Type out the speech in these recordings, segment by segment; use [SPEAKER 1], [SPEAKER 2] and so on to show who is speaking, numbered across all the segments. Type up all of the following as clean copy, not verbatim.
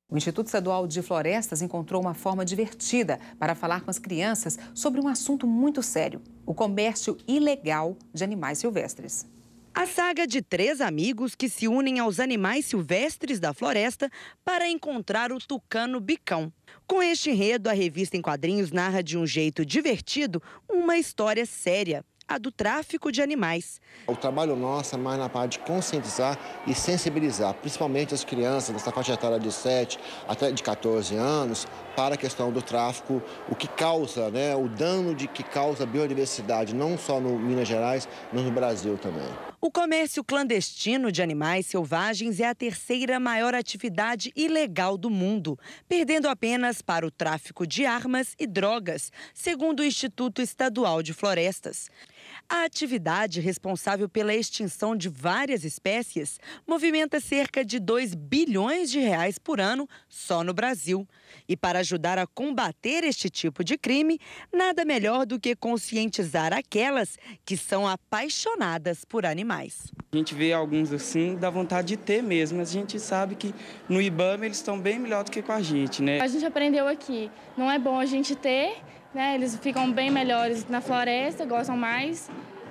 [SPEAKER 1] O Instituto Estadual de Florestas encontrou uma forma divertida para falar com as crianças sobre um assunto muito sério: o comércio ilegal de animais silvestres.
[SPEAKER 2] A saga de 3 amigos que se unem aos animais silvestres da floresta para encontrar o tucano-bicão. Com este enredo, a revista em quadrinhos narra de um jeito divertido uma história séria: a do tráfico de animais.
[SPEAKER 3] O trabalho nosso é mais na parte de conscientizar e sensibilizar, principalmente as crianças dessa faixa etária de 7 até de 14 anos, para a questão do tráfico, o que causa, o dano que causa a biodiversidade, não só no Minas Gerais, mas no Brasil também.
[SPEAKER 2] O comércio clandestino de animais selvagens é a 3ª maior atividade ilegal do mundo, perdendo apenas para o tráfico de armas e drogas, segundo o Instituto Estadual de Florestas. A atividade, responsável pela extinção de várias espécies, movimenta cerca de 2 bilhões de reais por ano só no Brasil. E para ajudar a combater este tipo de crime, nada melhor do que conscientizar aquelas que são apaixonadas por animais.
[SPEAKER 4] A gente vê alguns assim, dá vontade de ter mesmo, mas a gente sabe que no IBAMA eles estão bem melhor do que com a gente, né?
[SPEAKER 5] A gente aprendeu aqui, não é bom a gente ter, eles ficam bem melhores na floresta, gostam mais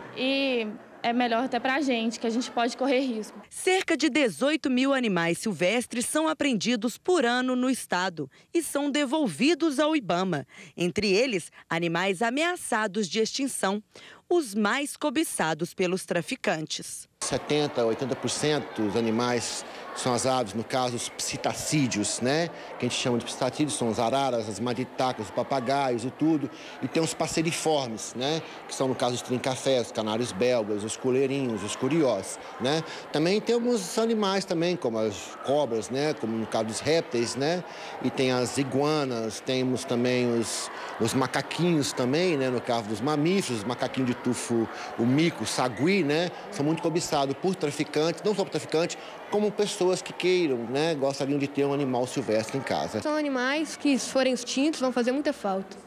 [SPEAKER 5] e é melhor até pra gente, que a gente pode correr risco.
[SPEAKER 2] Cerca de 18 mil animais silvestres são apreendidos por ano no estado e são devolvidos ao IBAMA. Entre eles, animais ameaçados de extinção, os mais cobiçados pelos traficantes.
[SPEAKER 3] 70% a 80% dos animais são as aves, no caso os psitacídeos, que a gente chama de psitacídeos, são as araras, as maritacas, os papagaios e tudo. E tem os passeriformes, que são no caso os trincafés, os canários belgas, os coleirinhos, os curiós, Também temos animais também, como as cobras, como no caso dos répteis, E tem as iguanas, temos também os macaquinhos também, no caso dos mamíferos, os macaquinhos de tufo, o mico, o sagui, São muito cobiçados por traficantes, não só por traficantes, como pessoas que queiram, gostariam de ter um animal silvestre em casa.
[SPEAKER 6] São animais que, se forem extintos, vão fazer muita falta.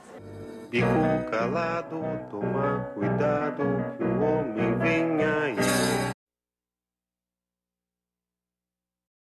[SPEAKER 7] Ficou calado, toma cuidado que o homem vem aí.